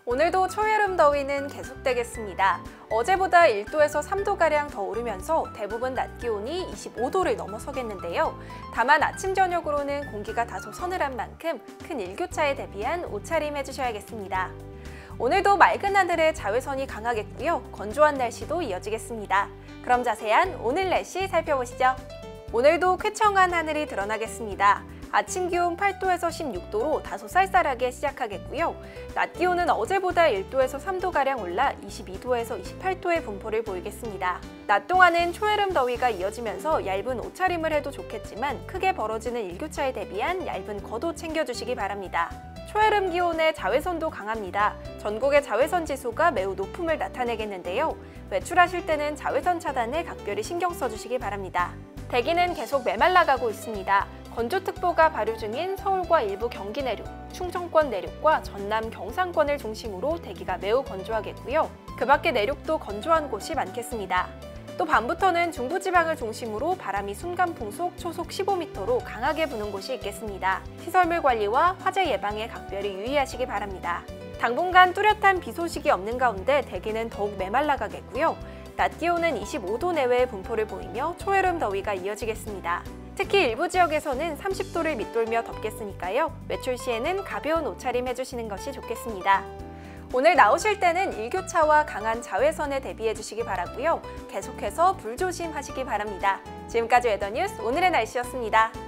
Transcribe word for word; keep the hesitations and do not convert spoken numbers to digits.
오늘도 초여름 더위는 계속되겠습니다. 어제보다 일 도에서 삼 도가량 더 오르면서 대부분 낮 기온이 이십오 도를 넘어서겠는데요. 다만 아침 저녁으로는 공기가 다소 서늘한 만큼 큰 일교차에 대비한 옷차림 해주셔야겠습니다. 오늘도 맑은 하늘에 자외선이 강하겠고요. 건조한 날씨도 이어지겠습니다. 그럼 자세한 오늘 날씨 살펴보시죠. 오늘도 쾌청한 하늘이 드러나겠습니다. 아침 기온 팔 도에서 십육 도로 다소 쌀쌀하게 시작하겠고요. 낮 기온은 어제보다 일 도에서 삼 도가량 올라 이십이 도에서 이십팔 도의 분포를 보이겠습니다. 낮 동안은 초여름 더위가 이어지면서 얇은 옷차림을 해도 좋겠지만 크게 벌어지는 일교차에 대비한 얇은 겉옷 챙겨주시기 바랍니다. 초여름 기온에 자외선도 강합니다. 전국의 자외선 지수가 매우 높음을 나타내겠는데요. 외출하실 때는 자외선 차단에 각별히 신경 써주시기 바랍니다. 대기는 계속 메말라가고 있습니다. 건조특보가 발효 중인 서울과 일부 경기 내륙, 충청권 내륙과 전남 경상권을 중심으로 대기가 매우 건조하겠고요. 그 밖의 내륙도 건조한 곳이 많겠습니다. 또 밤부터는 중부지방을 중심으로 바람이 순간풍속 초속 십오 미터로 강하게 부는 곳이 있겠습니다. 시설물 관리와 화재 예방에 각별히 유의하시기 바랍니다. 당분간 뚜렷한 비 소식이 없는 가운데 대기는 더욱 메말라가겠고요. 낮 기온은 이십오 도 내외의 분포를 보이며 초여름 더위가 이어지겠습니다. 특히 일부 지역에서는 삼십 도를 밑돌며 덥겠으니까요. 외출 시에는 가벼운 옷차림 해주시는 것이 좋겠습니다. 오늘 나오실 때는 일교차와 강한 자외선에 대비해 주시기 바라고요. 계속해서 불조심하시기 바랍니다. 지금까지 웨더뉴스 오늘의 날씨였습니다.